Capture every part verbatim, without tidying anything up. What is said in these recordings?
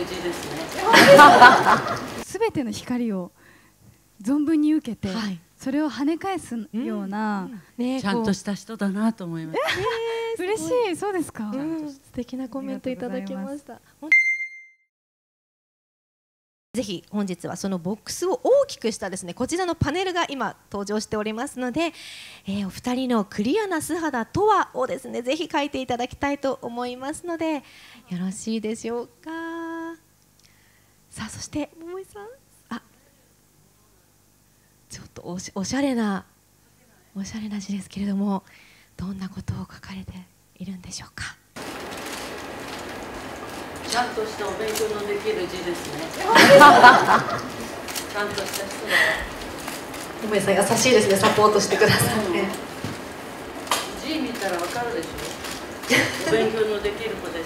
る字ですね。 すべての光を存分に受けて、 はい、 それを跳ね返すような、 うんね、 ちゃんとした人だなと思います。 えー、嬉しい。そうですか、 うん、素敵なコメントいただきました。ぜひ本日はそのボックスを大きくしたですね、こちらのパネルが今登場しておりますので、えー、お二人のクリアな素肌とはをですね、ぜひ書いていただきたいと思いますので、よろしいでしょうか。さあ、そして桃井さん、あ、ちょっとおし、おしゃれなおしゃれな字ですけれども、どんなことを書かれているんでしょうか。 ちゃんとしたお勉強のできる字ですね。ちゃんとした人だ。 桃井さん優しいですね、サポートしてくださって。うん、 字見たらわかるでしょ。お勉強のできる子です。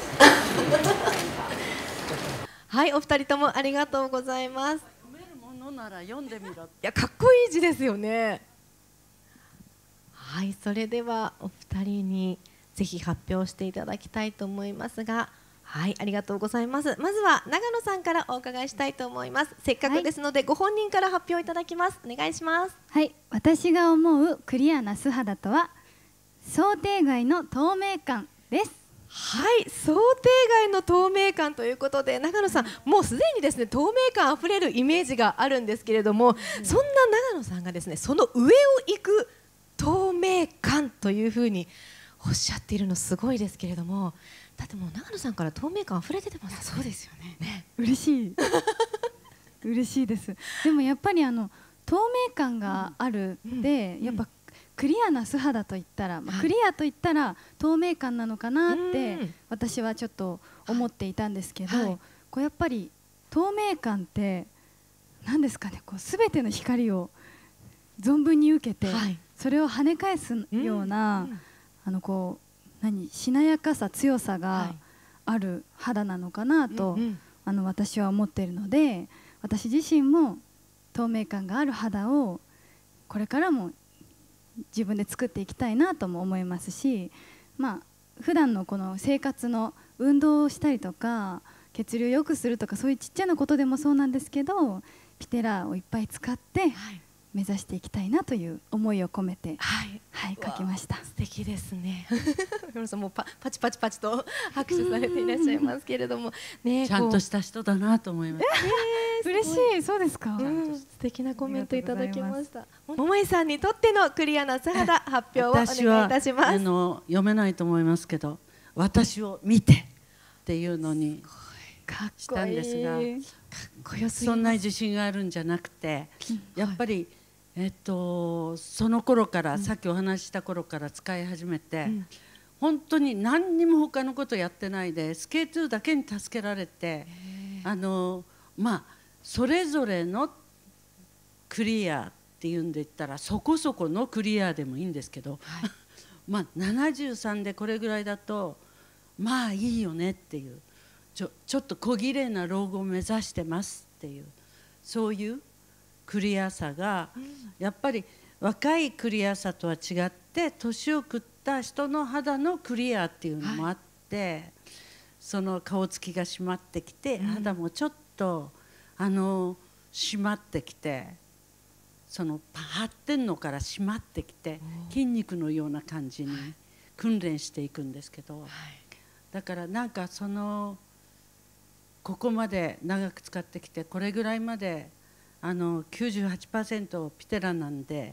はい、お二人ともありがとうございます。 読めるものなら読んでみろ。いや、かっこいい字ですよね。はい、それではお二人にぜひ発表していただきたいと思いますが、はい、ありがとうございます。まずは長野さんからお伺いしたいと思います。せっかくですので、はい、ご本人から発表いただきます。お願いします。 はい、私が思うクリアな素肌とは想定外の透明感です。 はい、想定外の透明感ということで、長野さん、もうすでにですね、透明感あふれるイメージがあるんですけれども、うん、そんな長野さんがですね、その上を行く透明感というふうにおっしゃっているのすごいですけれども、だってもう長野さんから透明感あふれててます。 そうですよね。ね、嬉しい嬉しいです。でもやっぱりあの透明感があるで、うん、やっぱクリアな素肌といったら、まあ、クリアといったら透明感なのかなって私はちょっと思っていたんですけど、はい、こうやっぱり透明感って何ですかね、こう全ての光を存分に受けて、はい、それを跳ね返すような、うんうん、あのこう何しなやかさ、強さがある肌なのかなと、はい、あの私は思っているので、私自身も透明感がある肌をこれからも自分で作っていきたいなとも思いますし、まあ普段のこの生活の運動をしたりとか血流を良くするとか、そういうちっちゃなことでもそうなんですけど、ピテラをいっぱい使って目指していきたいなという思いを込めて、はい、はい、書きました。 素敵ですね。皆さんもうパパチパチパチと拍手されていらっしゃいますけれども、ね、 ちゃんとした人だなと思います。 えー、嬉しい。そうですか。 うん、素敵なコメントいただきました。桃井さんにとってのクリアな素肌発表をお願いいたします。 あの読めないと思いますけど、私を見てっていうのにしたんですが、かっこよすぎます。そんな自信があるんじゃなくて、やっぱり、えっと、その頃から、うん、さっきお話しした頃から使い始めて、うん、本当に何にも他のことやってないでスケートだけに助けられて、あのまあそれぞれのクリアっていうんで言ったらそこそこのクリアでもいいんですけど、はい、まあななじゅうさんでこれぐらいだとまあいいよねっていう、ちょ、ちょっと小綺麗な老後を目指してますっていう、そういうクリアさがやっぱり若いクリアさとは違って年を食った人の肌のクリアっていうのもあって、はい、その顔つきが締まってきて、肌もちょっとあの締まってきて、その張ってんのから締まってきて筋肉のような感じに訓練していくんですけど、はい、だからなんかそのここまで長く使ってきてこれぐらいまであの きゅうじゅうはちパーセント ピテラなんで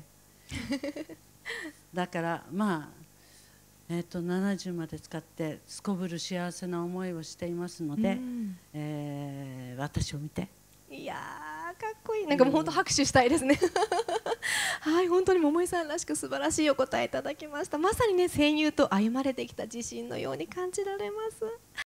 だからまあ、えー、とななじゅうまで使ってすこぶる幸せな思いをしていますので、うん、えー、私を見て。 いやー、かっこいい。なんかもう本当拍手したいですねはい、本当に桃井さんらしく素晴らしいお答えいただきました。まさにね、戦友と歩まれてきた自信のように感じられます。